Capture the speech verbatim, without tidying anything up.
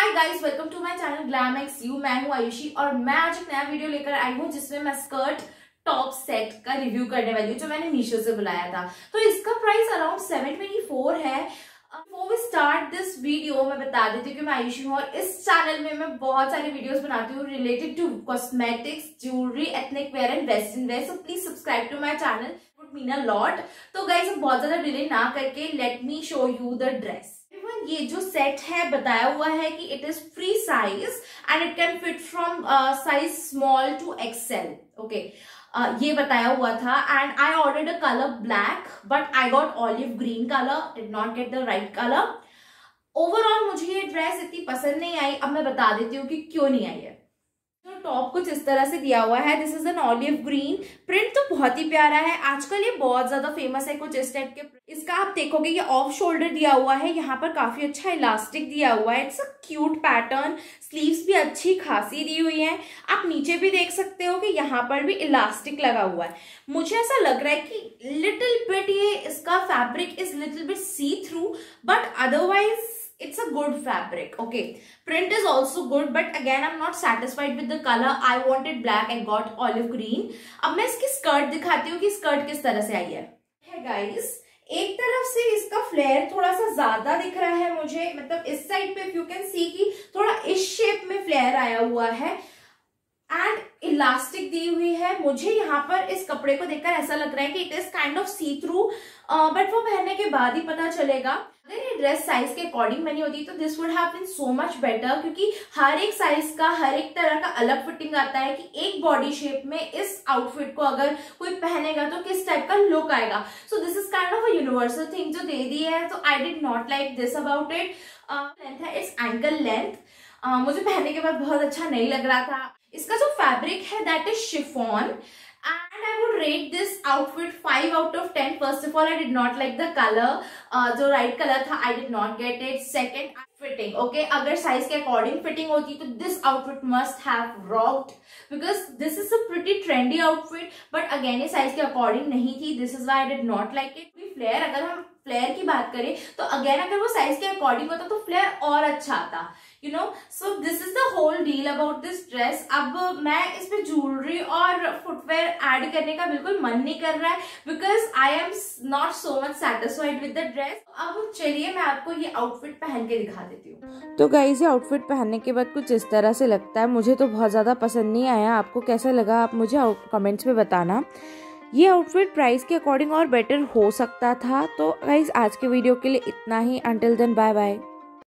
Hi guys, welcome to my channel glam X you. मैं हूं आयुषी और मैं आज एक नया वीडियो लेकर आई हूं जिसमें मैं स्कर्ट टॉप सेट का रिव्यू करने वाली हूं जो मैंने मीशो से बुलाया था। तो इसका price around seven twenty four है। Before we start this video मैं बता देती हूँ कि मैं आयुषी हूँ और इस चैनल में मैं बहुत सारे वीडियोस बनाती हूँ related to cosmetics, jewellery, ethnic wear and western wear. So please subscribe to my channel, would mean a lot. तो गाइस अब बहुत ज्यादा डिले ना करके let me show you the dress. ये जो सेट है बताया हुआ है कि it is free size and it can fit from size small to XL. Okay, ये बताया हुआ था and I ordered a colour black but I got olive green colour, did not get the right colour. Overall मुझे ये dress इतनी पसंद नहीं आई। अब मैं बता देती हूँ कि क्यों नहीं आई है। जो टॉप कुछ इस तरह से दिया हुआ है, this is an olive green. Print तो बहुत ही प्यारा है, आजकल ये बहुत ज्यादा फेमस है कुछ इस टाइप के। इसका आप देखोगे ये ऑफ शोल्डर दिया हुआ है, यहाँ पर काफी अच्छा इलास्टिक दिया हुआ है। It's a cute pattern. Sleeves भी अच्छी खासी दी हुई है। आप नीचे भी देख सकते हो कि यहाँ पर भी इलास्टिक लगा हुआ है। मुझे ऐसा लग रहा है कि लिटिल बिट ये इसका fabric is little bit see through but otherwise it's a good fabric. Okay, print is also good but again I'm not satisfied with the color. I wanted black, I got olive green. अब मैं इसकी skirt दिखाती हूँ कि skirt किस तरह से आई है। है गाइस, एक तरफ से इसका फ्लेयर थोड़ा सा ज्यादा दिख रहा है मुझे, मतलब इस साइड पे यू कैन सी कि थोड़ा इस शेप में फ्लेयर आया हुआ है एंड इलास्टिक दी हुई है। मुझे यहाँ पर इस कपड़े को देखकर ऐसा लग रहा है कि it is kind of see through, but वो पहनने के बाद ही पता चलेगा। अगर ये ड्रेस साइज के अकॉर्डिंग बनी होती तो this would have been so much better, क्योंकि हर एक साइज का हर एक तरह का अलग फिटिंग आता है कि एक बॉडी शेप में इस आउटफिट को अगर कोई पहनेगा तो किस टाइप का लुक आएगा। So this is kind of a universal thing जो दे दी है। तो I did not like this about it. Length है इट्स एंकल लेंथ। uh, मुझे पहनने के बाद बहुत अच्छा नहीं लग रहा था। इसका जो फैब्रिक है that is chiffon and I would rate this outfit five out of ten. First of all, I did not like the color. uh, जो right color था I did not get it. Second, fitting. Okay, अगर size के according fitting होती तो this outfit must have rocked because this is a pretty trendy outfit. But again ये size के according नहीं थी. This is why I did not like it. Flare, अगर हम फ्लेयर की बात करें तो अगेन अगर वो साइज के अकॉर्डिंग होता तो फ्लेयर और अच्छा आता, you know. So this is the whole deal about this dress. अब मैं इसमें ज्वेलरी और फुटवेयर ऐड करने का बिल्कुल मन नहीं कर रहा है because I am not so much satisfied with the dress. अब चलिए मैं आपको ये आउटफिट पहन के दिखा देती हूँ। तो गाइस ये आउटफिट पहनने के बाद कुछ इस तरह से लगता है। मुझे तो बहुत ज्यादा पसंद नहीं आया। आपको कैसा लगा आप मुझे कमेंट्स में बताना। ये आउटफिट प्राइस के अकॉर्डिंग और बेटर हो सकता था। तो गाइज आज के वीडियो के लिए इतना ही। Until then bye bye.